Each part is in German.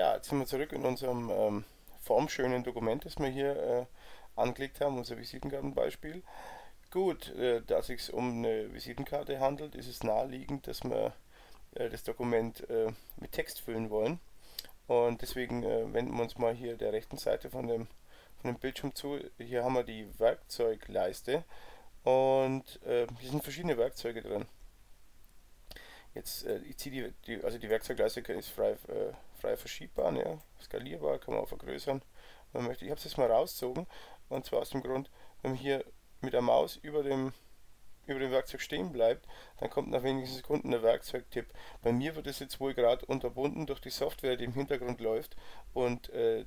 Ja, jetzt sind wir zurück in unserem formschönen Dokument, das wir hier angelegt haben, unser Visitenkartenbeispiel. Gut, da es sich um eine Visitenkarte handelt, ist es naheliegend, dass wir das Dokument mit Text füllen wollen. Und deswegen wenden wir uns mal hier der rechten Seite von dem Bildschirm zu. Hier haben wir die Werkzeugleiste und hier sind verschiedene Werkzeuge drin. Jetzt, ich ziehe also die Werkzeugleiste ist frei verschiebbar, ja, skalierbar, kann man auch vergrößern, wenn man möchte. Ich habe es jetzt mal rausgezogen, und zwar aus dem Grund, wenn man hier mit der Maus über dem Werkzeug stehen bleibt, dann kommt nach wenigen Sekunden der Werkzeugtipp. Bei mir wird es jetzt wohl gerade unterbunden durch die Software, die im Hintergrund läuft und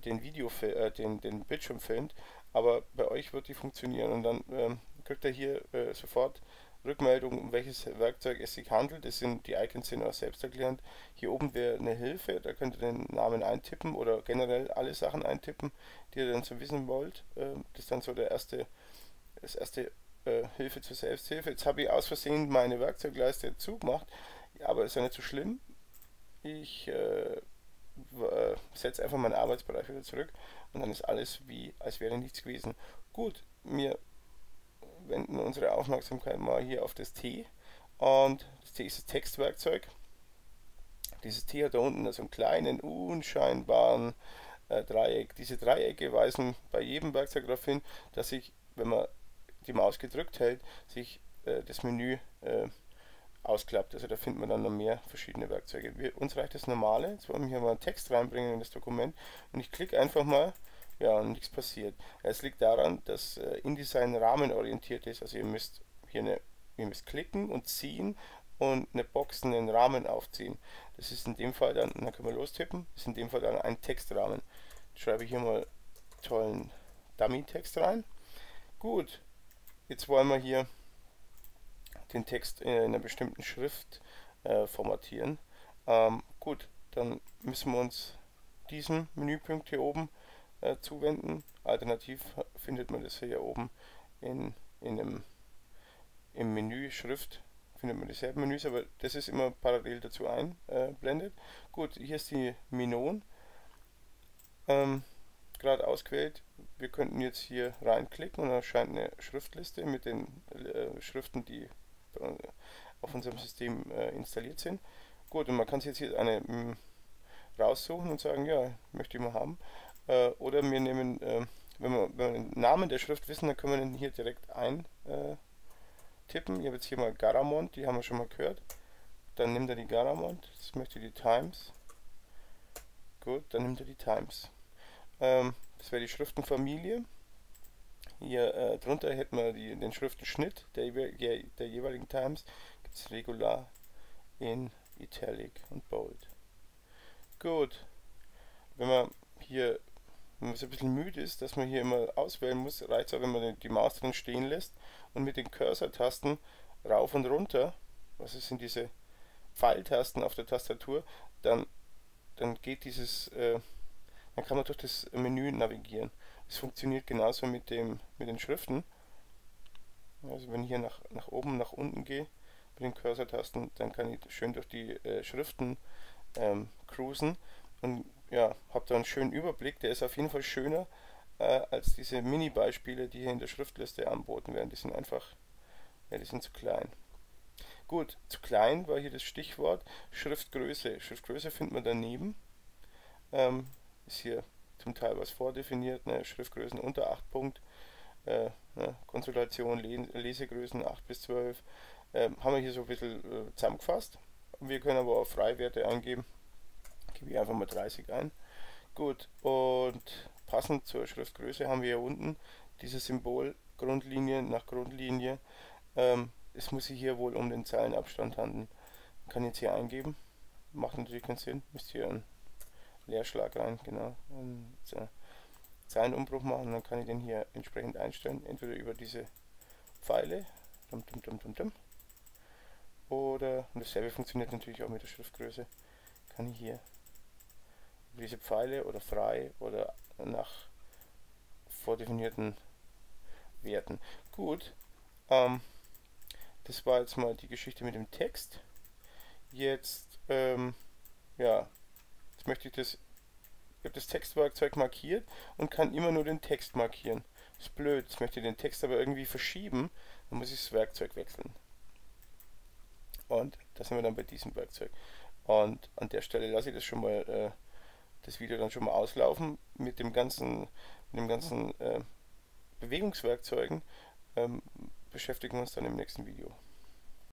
den Bildschirm filmt, aber bei euch wird die funktionieren, und dann kriegt ihr hier sofort Rückmeldung, um welches Werkzeug es sich handelt. Die Icons sind auch selbsterklärend. Hier oben wäre eine Hilfe, da könnt ihr den Namen eintippen oder generell alle Sachen eintippen, die ihr dann so wissen wollt. Das ist dann so das erste Hilfe zur Selbsthilfe. Jetzt habe ich aus Versehen meine Werkzeugleiste zugemacht, aber ist ja nicht so schlimm. Ich setze einfach meinen Arbeitsbereich wieder zurück, und dann ist alles wie, als wäre nichts gewesen. Gut, wir wenden unsere Aufmerksamkeit mal hier auf das T, und das T ist das Textwerkzeug. Dieses T hat da unten so einen kleinen, unscheinbaren Dreieck. Diese Dreiecke weisen bei jedem Werkzeug darauf hin, dass sich, wenn man die Maus gedrückt hält, sich das Menü ausklappt. Also da findet man dann noch mehr verschiedene Werkzeuge. Uns reicht das normale. Jetzt wollen wir hier mal einen Text reinbringen in das Dokument, und ich klicke einfach mal, ja, und nichts passiert. Es liegt daran, dass InDesign rahmenorientiert ist. Also ihr müsst klicken und ziehen und eine Box, einen Rahmen aufziehen. Das ist in dem Fall dann können wir lostippen, das ist in dem Fall dann ein Textrahmen. Ich schreibe hier mal tollen Dummy-Text rein. Gut, jetzt wollen wir hier den Text in einer bestimmten Schrift formatieren. Gut, dann müssen wir uns diesem Menüpunkt hier oben zuwenden. Alternativ findet man das hier oben in im Menü Schrift, findet man dieselben Menüs, aber das ist immer parallel dazu einblendet. Gut, hier ist die Minon gerade ausgewählt. Wir könnten jetzt hier reinklicken, und dann erscheint eine Schriftliste mit den Schriften, die auf unserem System installiert sind. Gut, und man kann sich jetzt hier eine raussuchen und sagen, ja, möchte ich mal haben. Oder wir nehmen, wenn wir den Namen der Schrift wissen, dann können wir den hier direkt eintippen. Ich habe jetzt hier mal Garamond, die haben wir schon mal gehört. Dann nimmt er die Garamond, das möchte die Times. Gut, dann nimmt er die Times. Das wäre die Schriftenfamilie. Hier drunter hätten wir den Schriftenschnitt der jeweiligen Times. Gibt es Regular, in Italic und Bold. Gut, wenn man hier, wenn man so ein bisschen müde ist, dass man hier immer auswählen muss, reicht es auch, wenn man die Maus drin stehen lässt und mit den Cursor-Tasten rauf und runter, was sind diese Pfeiltasten auf der Tastatur, dann geht dann kann man durch das Menü navigieren. Es funktioniert genauso mit den Schriften. Also wenn ich hier nach oben, nach unten gehe mit den Cursor-Tasten, dann kann ich schön durch die Schriften cruisen, und ja, habe da einen schönen Überblick. Der ist auf jeden Fall schöner als diese Mini-Beispiele, die hier in der Schriftliste angeboten werden. Die sind einfach, ja, die sind zu klein. Gut, zu klein war hier das Stichwort. Schriftgröße. Schriftgröße findet man daneben. Ist hier zum Teil was vordefiniert, ne? Schriftgrößen unter 8 Punkt, ne? Konsultation, Lesegrößen 8 bis 12. Haben wir hier so ein bisschen zusammengefasst. Wir können aber auch Freiwerte eingeben. Gebe ich einfach mal 30 ein. Gut, und passend zur Schriftgröße haben wir hier unten dieses Symbol Grundlinie nach Grundlinie. Es muss sich hier wohl um den Zeilenabstand handeln. Man kann jetzt hier eingeben. Macht natürlich keinen Sinn. Müsst hier einen Leerschlag rein, genau. Und Zeilenumbruch machen, dann kann ich den hier entsprechend einstellen. Entweder über diese Pfeile, oder, und dasselbe funktioniert natürlich auch mit der Schriftgröße, kann ich hier über diese Pfeile oder frei oder nach vordefinierten Werten. Gut, das war jetzt mal die Geschichte mit dem Text. Jetzt, ja, jetzt möchte ich das Ich habe das Textwerkzeug markiert und kann immer nur den Text markieren. Das ist blöd, jetzt möchte ich den Text aber irgendwie verschieben, dann muss ich das Werkzeug wechseln. Und da sind wir dann bei diesem Werkzeug. Und an der Stelle lasse ich das schon mal, das Video dann schon mal auslaufen mit dem ganzen Bewegungswerkzeugen. Beschäftigen wir uns dann im nächsten Video.